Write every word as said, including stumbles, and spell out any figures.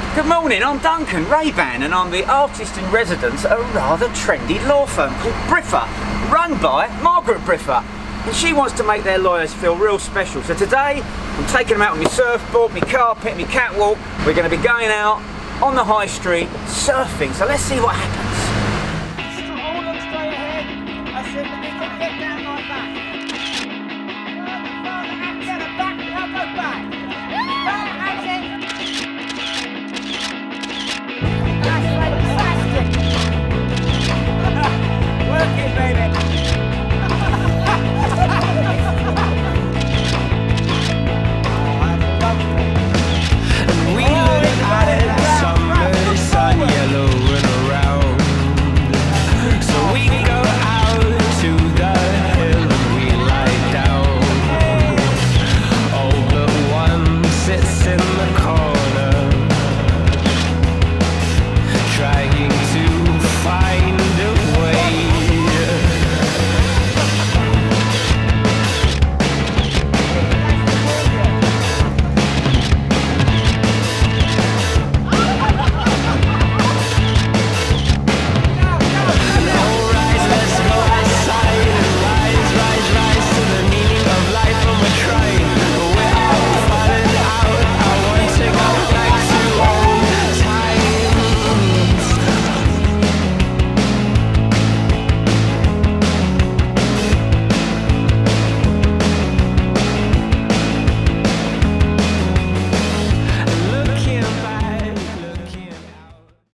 Good morning, I'm Duncan Raban and I'm the artist in residence at a rather trendy law firm called Briffa, run by Margaret Briffa. And she wants to make their lawyers feel real special. So today, I'm taking them out with my surfboard, my carpet, my catwalk. We're going to be going out on the high street surfing. So let's see what happens. All look straight ahead. I said, get down like that.